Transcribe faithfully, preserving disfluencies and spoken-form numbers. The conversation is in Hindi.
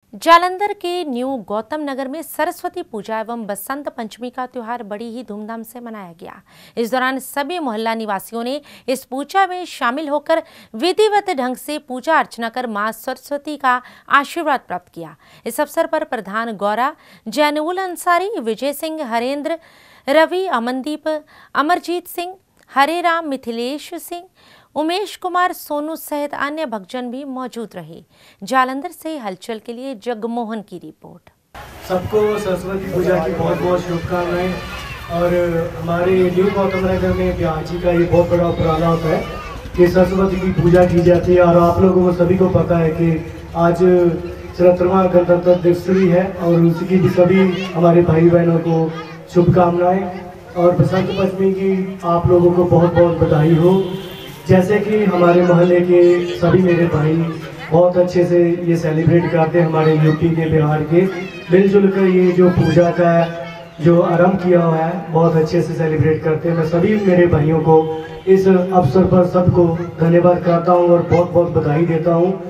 जालंधर के न्यू गौतम नगर में सरस्वती पूजा एवं बसंत पंचमी का त्योहार बड़ी ही धूमधाम से मनाया गया। इस दौरान सभी मोहल्ला निवासियों ने इस पूजा में शामिल होकर विधिवत ढंग से पूजा अर्चना कर मां सरस्वती का आशीर्वाद प्राप्त किया। इस अवसर पर प्रधान गौरा, जैनुल अंसारी, विजय सिंह, हरेंद्र, रवि, अमनदीप, अमरजीत सिंह, हरे राम, मिथिलेश सिंह, उमेश कुमार, सोनू सहित अन्य भक्तजन भी मौजूद रहे। जालंधर से हलचल के लिए जगमोहन की रिपोर्ट। सबको सरस्वती पूजा की बहुत बहुत शुभकामनाएं। और हमारे न्यू गौतम नगर में ब्याह जी का ये बहुत बड़ा उपराला होता है कि सरस्वती की पूजा की जाती है। और आप लोगों को सभी को पता है कि आज सत्रहवां गणतंत्र दिवस भी है और उसकी भी सभी हमारे भाई बहनों को शुभकामनाएं। और बसंत पंचमी की आप लोगों को बहुत बहुत बधाई हो। जैसे कि हमारे मोहल्ले के सभी मेरे भाई बहुत अच्छे से ये सेलिब्रेट करते हैं, हमारे यूपी के, बिहार के, मिलजुल कर ये जो पूजा का जो आरंभ किया हुआ है बहुत अच्छे से सेलिब्रेट करते हैं। मैं सभी मेरे भाइयों को इस अवसर पर सबको धन्यवाद करता हूँ और बहुत बहुत बधाई देता हूँ।